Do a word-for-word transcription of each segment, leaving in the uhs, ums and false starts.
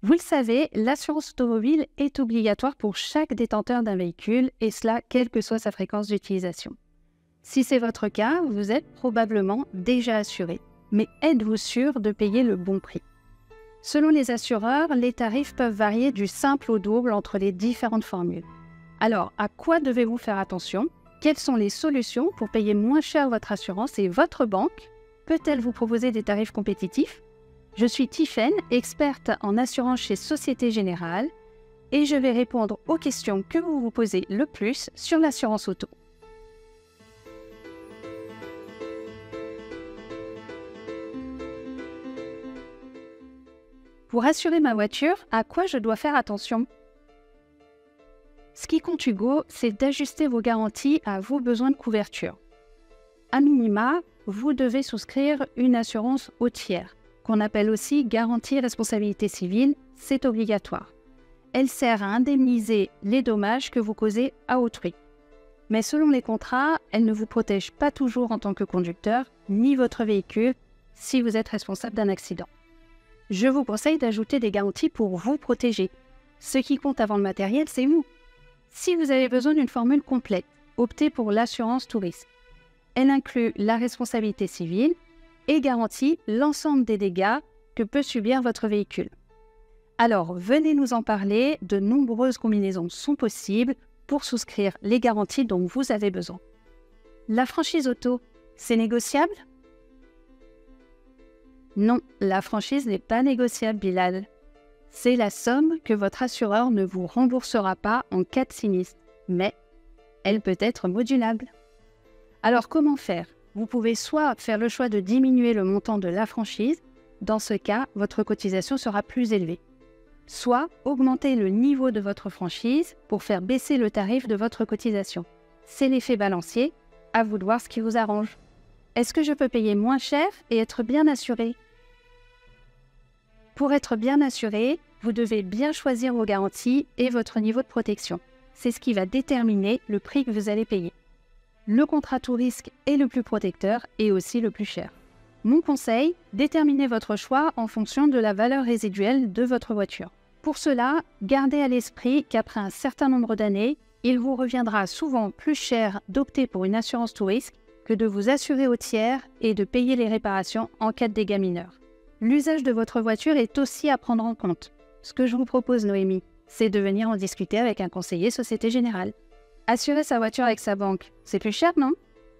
Vous le savez, l'assurance automobile est obligatoire pour chaque détenteur d'un véhicule, et cela quelle que soit sa fréquence d'utilisation. Si c'est votre cas, vous êtes probablement déjà assuré. Mais êtes-vous sûr de payer le bon prix? Selon les assureurs, les tarifs peuvent varier du simple au double entre les différentes formules. Alors, à quoi devez-vous faire attention? Quelles sont les solutions pour payer moins cher votre assurance et votre banque peut-elle vous proposer des tarifs compétitifs? Je suis Tiffaine, experte en assurance chez Société Générale, et je vais répondre aux questions que vous vous posez le plus sur l'assurance auto. Pour assurer ma voiture, à quoi je dois faire attention? Ce qui compte Hugo, c'est d'ajuster vos garanties à vos besoins de couverture. À minima, vous devez souscrire une assurance au tiers, qu'on appelle aussi garantie responsabilité civile, c'est obligatoire. Elle sert à indemniser les dommages que vous causez à autrui. Mais selon les contrats, elle ne vous protège pas toujours en tant que conducteur, ni votre véhicule, si vous êtes responsable d'un accident. Je vous conseille d'ajouter des garanties pour vous protéger. Ce qui compte avant le matériel, c'est vous. Si vous avez besoin d'une formule complète, optez pour l'assurance tout risque. Elle inclut la responsabilité civile et garantit l'ensemble des dégâts que peut subir votre véhicule. Alors, venez nous en parler, de nombreuses combinaisons sont possibles pour souscrire les garanties dont vous avez besoin. La franchise auto, c'est négociable? Non, la franchise n'est pas négociable, Bilal. C'est la somme que votre assureur ne vous remboursera pas en cas de sinistre, mais elle peut être modulable. Alors comment faire? Vous pouvez soit faire le choix de diminuer le montant de la franchise, dans ce cas, votre cotisation sera plus élevée. Soit augmenter le niveau de votre franchise pour faire baisser le tarif de votre cotisation. C'est l'effet balancier, à vous de voir ce qui vous arrange. Est-ce que je peux payer moins cher et être bien assuré? Pour être bien assuré, vous devez bien choisir vos garanties et votre niveau de protection. C'est ce qui va déterminer le prix que vous allez payer. Le contrat tout risque est le plus protecteur et aussi le plus cher. Mon conseil, déterminez votre choix en fonction de la valeur résiduelle de votre voiture. Pour cela, gardez à l'esprit qu'après un certain nombre d'années, il vous reviendra souvent plus cher d'opter pour une assurance tout risque que de vous assurer au tiers et de payer les réparations en cas de dégâts mineurs. L'usage de votre voiture est aussi à prendre en compte. Ce que je vous propose, Noémie, c'est de venir en discuter avec un conseiller Société Générale. Assurer sa voiture avec sa banque, c'est plus cher, non?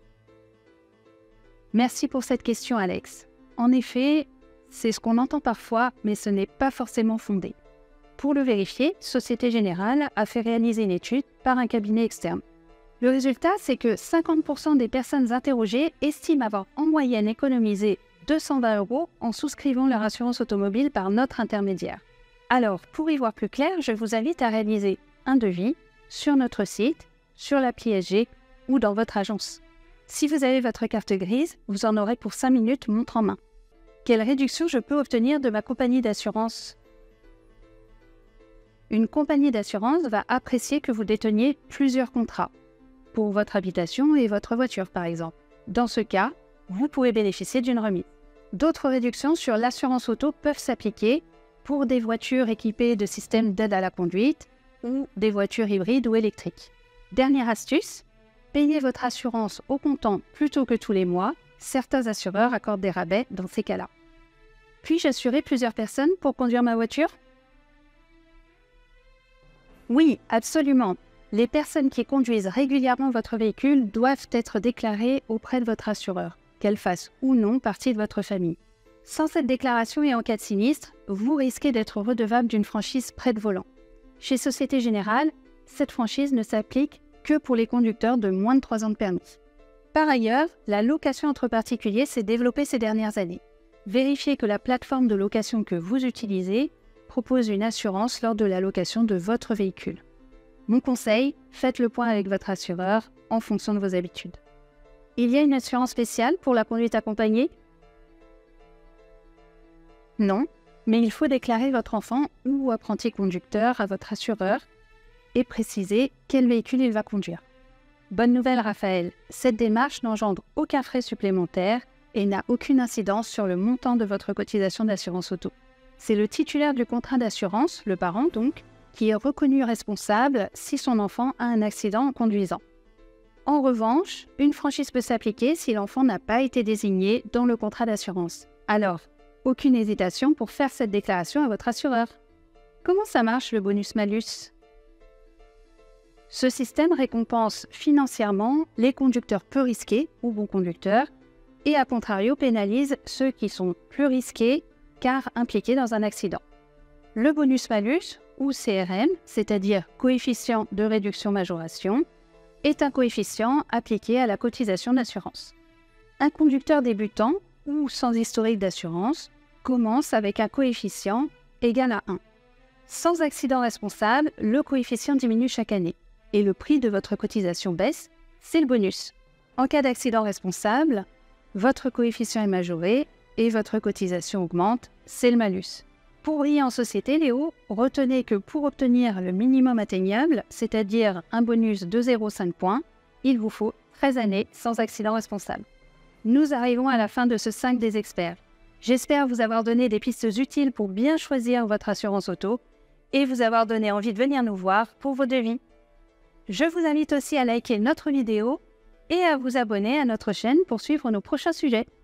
Merci pour cette question, Alex. En effet, c'est ce qu'on entend parfois, mais ce n'est pas forcément fondé. Pour le vérifier, Société Générale a fait réaliser une étude par un cabinet externe. Le résultat, c'est que cinquante pour cent des personnes interrogées estiment avoir en moyenne économisé deux cent vingt euros en souscrivant leur assurance automobile par notre intermédiaire. Alors, pour y voir plus clair, je vous invite à réaliser un devis sur notre site, sur l'appli S G ou dans votre agence. Si vous avez votre carte grise, vous en aurez pour cinq minutes montre en main. Quelle réduction je peux obtenir de ma compagnie d'assurance? Une compagnie d'assurance va apprécier que vous déteniez plusieurs contrats, pour votre habitation et votre voiture par exemple. Dans ce cas, vous pouvez bénéficier d'une remise. D'autres réductions sur l'assurance auto peuvent s'appliquer pour des voitures équipées de systèmes d'aide à la conduite ou des voitures hybrides ou électriques. Dernière astuce, payez votre assurance au comptant plutôt que tous les mois. Certains assureurs accordent des rabais dans ces cas-là. Puis-je assurer plusieurs personnes pour conduire ma voiture? Oui, absolument. Les personnes qui conduisent régulièrement votre véhicule doivent être déclarées auprès de votre assureur, qu'elles fassent ou non partie de votre famille. Sans cette déclaration et en cas de sinistre, vous risquez d'être redevable d'une franchise prêt de volant. Chez Société Générale, cette franchise ne s'applique que pour les conducteurs de moins de trois ans de permis. Par ailleurs, la location entre particuliers s'est développée ces dernières années. Vérifiez que la plateforme de location que vous utilisez propose une assurance lors de la location de votre véhicule. Mon conseil, faites le point avec votre assureur en fonction de vos habitudes. Il y a une assurance spéciale pour la conduite accompagnée? Non, mais il faut déclarer votre enfant ou apprenti conducteur à votre assureur et préciser quel véhicule il va conduire. Bonne nouvelle, Raphaël, cette démarche n'engendre aucun frais supplémentaire et n'a aucune incidence sur le montant de votre cotisation d'assurance auto. c'est le titulaire du contrat d'assurance, le parent donc, qui est reconnu responsable si son enfant a un accident en conduisant. En revanche, une franchise peut s'appliquer si l'enfant n'a pas été désigné dans le contrat d'assurance. Alors, aucune hésitation pour faire cette déclaration à votre assureur. Comment ça marche le bonus-malus ? Ce système récompense financièrement les conducteurs peu risqués ou bons conducteurs et à contrario pénalise ceux qui sont plus risqués car impliqués dans un accident. Le bonus-malus, ou C R M, c'est-à-dire coefficient de réduction-majoration, est un coefficient appliqué à la cotisation d'assurance. Un conducteur débutant ou sans historique d'assurance commence avec un coefficient égal à un. Sans accident responsable, le coefficient diminue chaque année et le prix de votre cotisation baisse, c'est le bonus. En cas d'accident responsable, votre coefficient est majoré et votre cotisation augmente, c'est le malus. Pour briller en société, Léo, retenez que pour obtenir le minimum atteignable, c'est-à-dire un bonus de zéro virgule cinq points, il vous faut treize années sans accident responsable. Nous arrivons à la fin de ce cinq des experts. J'espère vous avoir donné des pistes utiles pour bien choisir votre assurance auto et vous avoir donné envie de venir nous voir pour vos devis. Je vous invite aussi à liker notre vidéo et à vous abonner à notre chaîne pour suivre nos prochains sujets.